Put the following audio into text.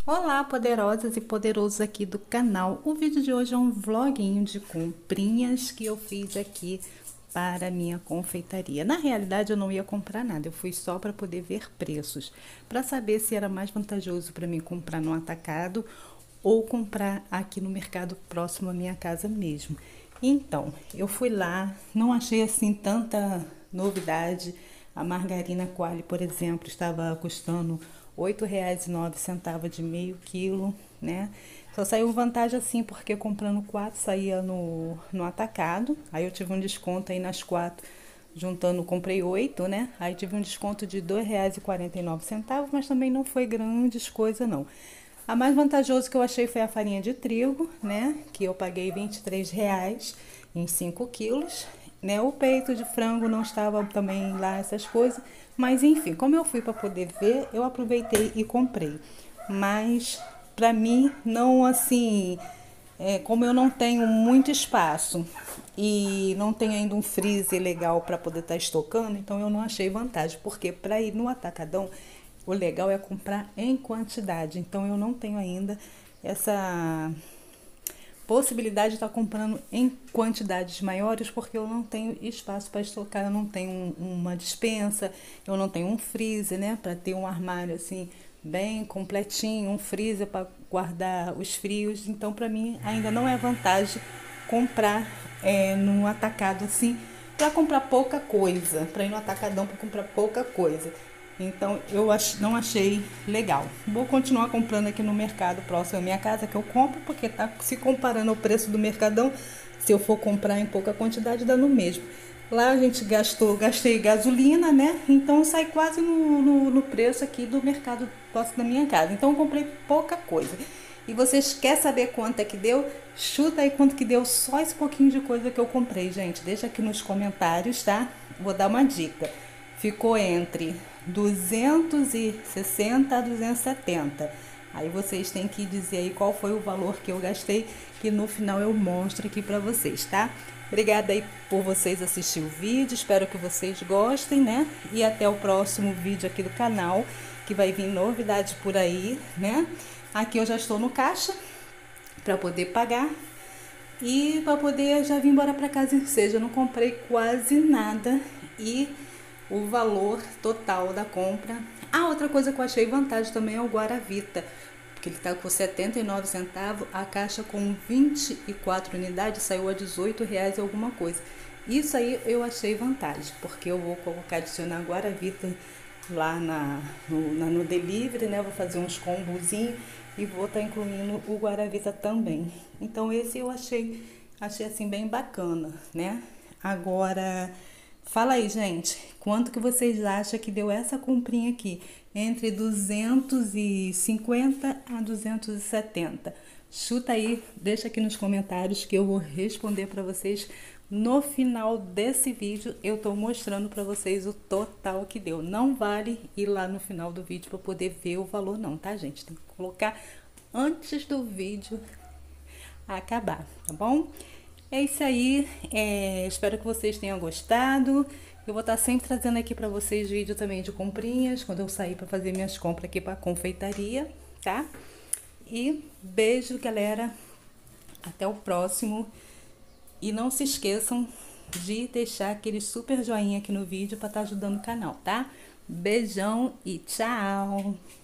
Olá, poderosas e poderosos aqui do canal. O vídeo de hoje é um vloguinho de comprinhas que eu fiz aqui para a minha confeitaria. Na realidade, eu não ia comprar nada, eu fui só para poder ver preços, para saber se era mais vantajoso para mim comprar no atacado ou comprar aqui no mercado próximo à minha casa mesmo. Então, eu fui lá, não achei assim tanta novidade. A margarina Qualy, por exemplo, estava custando R$ 8,09 de meio quilo, né? Só saiu vantagem assim, porque comprando 4 saía no atacado. Aí eu tive um desconto aí nas 4, juntando, comprei 8, né? Aí tive um desconto de R$ 2,49, mas também não foi grandes coisa não. A mais vantajosa que eu achei foi a farinha de trigo, né? Que eu paguei R$ 23 em 5 quilos. Né? O peito de frango não estava também lá, essas coisas. Mas enfim, como eu fui para poder ver, eu aproveitei e comprei. Mas para mim, não assim, como eu não tenho muito espaço e não tenho ainda um freezer legal para poder estar estocando, então eu não achei vantagem, porque para ir no atacadão, o legal é comprar em quantidade. Então eu não tenho ainda essa possibilidade de estar comprando em quantidades maiores, porque eu não tenho espaço para estocar, eu não tenho uma despensa, eu não tenho um freezer, né, para ter um armário assim bem completinho, um freezer para guardar os frios. Então para mim ainda não é vantagem comprar no atacado assim, para comprar pouca coisa, para ir no atacadão para comprar pouca coisa. Então eu não achei legal. Vou continuar comprando aqui no mercado próximo à minha casa, que eu compro, porque tá se comparando ao preço do Mercadão, se eu for comprar em pouca quantidade dá no mesmo. Lá a gente gastei gasolina, né? Então sai quase no preço aqui do mercado próximo da minha casa. Então eu comprei pouca coisa. E vocês querem saber quanto é que deu? Chuta aí quanto que deu só esse pouquinho de coisa que eu comprei, gente. Deixa aqui nos comentários, tá? Vou dar uma dica. Ficou entre 260 a 270. Aí vocês têm que dizer aí qual foi o valor que eu gastei, que no final eu mostro aqui pra vocês, tá? Obrigada aí por vocês assistir o vídeo, espero que vocês gostem, né? E até o próximo vídeo aqui do canal, que vai vir novidade por aí, né? Aqui eu já estou no caixa para poder pagar e para poder já vir embora para casa, ou seja, eu não comprei quase nada e o valor total da compra. Ah, outra coisa que eu achei vantagem também é o Guaravita, porque ele está com 79 centavos, a caixa com 24 unidades saiu a R$ 18 e alguma coisa. Isso aí eu achei vantagem, porque eu vou colocar, adicionar Guaravita lá no delivery, né? Vou fazer uns combozinhos e vou estar incluindo o Guaravita também. Então esse eu achei assim bem bacana, né? Agora, fala aí, gente, quanto que vocês acham que deu essa comprinha aqui? Entre 250 a 270. Chuta aí, deixa aqui nos comentários que eu vou responder para vocês. No final desse vídeo eu tô mostrando para vocês o total que deu. Não vale ir lá no final do vídeo para poder ver o valor não, tá, gente? Tem que colocar antes do vídeo acabar, tá bom? É isso aí, espero que vocês tenham gostado. Eu vou estar sempre trazendo aqui para vocês vídeo também de comprinhas, quando eu sair para fazer minhas compras aqui para confeitaria, tá? E beijo, galera. Até o próximo. E não se esqueçam de deixar aquele super joinha aqui no vídeo para estar ajudando o canal, tá? Beijão e tchau!